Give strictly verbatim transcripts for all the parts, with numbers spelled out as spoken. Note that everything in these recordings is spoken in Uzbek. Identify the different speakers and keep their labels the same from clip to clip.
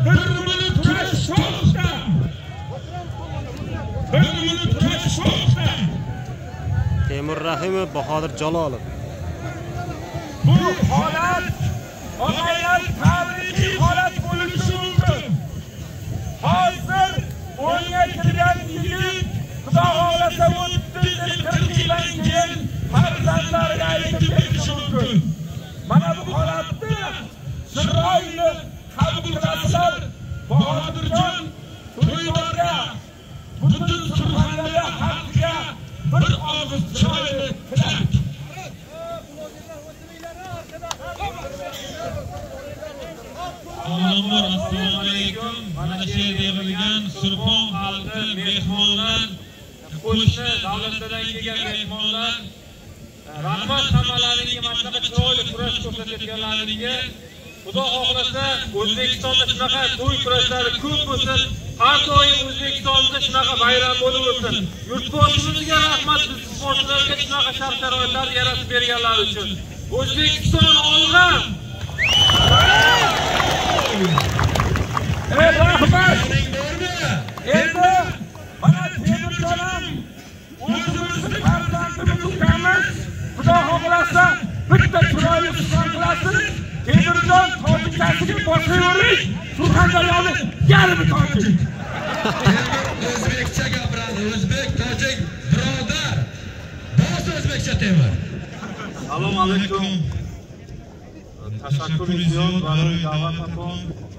Speaker 1: bir minut kurash so'qda. bir minut kurash so'qda.
Speaker 2: Temur Rahimov, Bahodir Jalolov.
Speaker 1: Bu holat og'aylar tarixiy holat bo'lishi mumkin. Hozir o'yinga kirgan yigit Xudo xohlasa o'ttiz yil qirq yildan keyin farzandlariga aytib berishi mumkin. Mana bu holatni chiroyli qabul qilasizlar. Bahodirjon to'ylarga butun Surxondaryo xalqiga bir og'iz chiroyli tilak.
Speaker 3: Avvalambor assalomu alaykum. Mana shu yerda yig'ilgan Surxon xalqi, mehmonlar, qo'shni davlatlardan kelgan mehmonlar, rahmat hammalaringga mana shunaqa chiroyli kurash ko'rsatganlaringga. Xudo xohlasa O'zbekistonda shunaqa to'y kurashlari ko'p bo'lsin. Har doim O'zbekistonda shunaqa bayram bo'lib o'tsin. Yurtboshimizga rahmat, biz sportchilarga shunaqa shart-sharoitlar yaratib berganlari uchun. O'zbekiston olg'a!
Speaker 1: Ey rahmat! Endi mana Temurjonim o'zimizni farzandimiz ukamiz. Xudo xohlasa bitta chiroyli qizon qilasin. Temurjon tojikchasiga boshlayvering. Surxondaryoni yarmi tojik.
Speaker 4: O'zbekcha gapiradi. O'zbek, tojik birodar. Bosh o'zbekcha Temur.
Speaker 3: Assalomu alaykum. Tashakkur ziyod برای da'vatatun.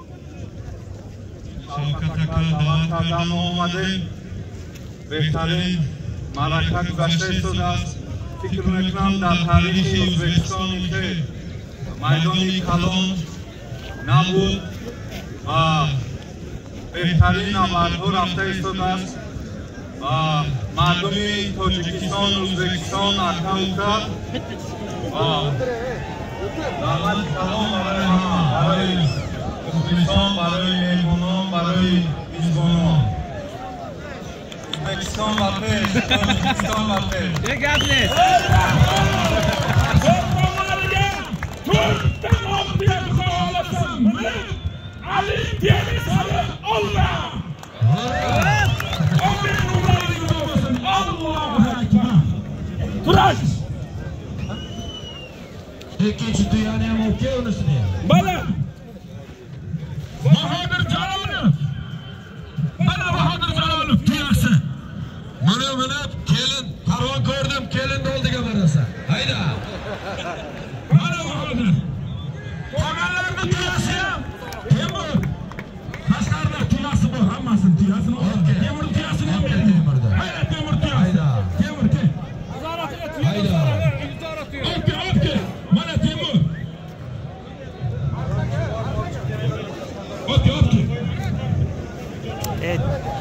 Speaker 3: Shavkat aka da'vat qadam omading. Behtarin ma'raka guzashta shud ast. Fikr mekunam dar tarixi O'zbekiston ke maydoni kalon nabud va behtarin navbardho rafta shud ast. Va mardumi Tojikiston, O'zbekiston aka uka va da'vat kalon برای hamma, برای O'zbekiston, برای mehmonon, برای mezbonon. O'zbekiston vaqti, Tojikiston vaqti.
Speaker 1: Degapli. To'rtlarga to'rtta oqbiya xohlasan. Ali Denisali Allah. Allohu akbar. Kurash.
Speaker 4: Ikkinchi tuyani ham olib kel unisini.
Speaker 1: Mana Bahodir Jalolov. Mana Bahodir Jalolov tuyasi.
Speaker 4: Mana minib kelin, parvon ko'rdim, kelinni oldiga borasa. Hayda.
Speaker 1: Mana Bahodir. Qolganlarning tuyasi ham Temur. Tashqarida tuyasi bor, hammasini tuyasini oldi. Temur tuyasini oldi.
Speaker 4: Temurda.
Speaker 1: Hayda Temur tuyasi.
Speaker 4: Hayda.
Speaker 1: Temur ke. Nazoratiga tuyasi.
Speaker 4: Hayda.
Speaker 1: Oldi, oldi. Mana Temur. Oldi, oldi.
Speaker 2: Et.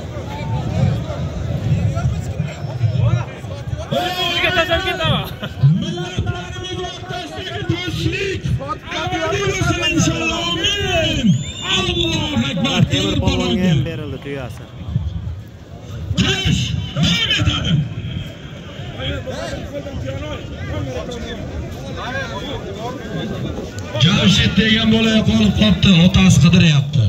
Speaker 1: O'zga tashlab ketama. Millatlarimiz o'rtasidagi do'stlik abadiy bo'lsin inshaalloh. Amin. Allohu akbar.
Speaker 2: Temur polvonga ham berildi tuyasi.
Speaker 1: Kurash davom etadi.
Speaker 4: Jamshid degan bola qolib qopti, otasi qidiryapti.